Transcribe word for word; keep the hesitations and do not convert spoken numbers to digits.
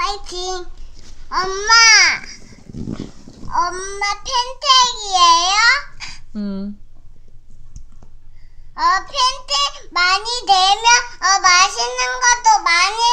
파이팅. 엄마, 엄마 팬택이에요? 응. 어, 팬택 많이 되면 어, 맛있는 것도 많이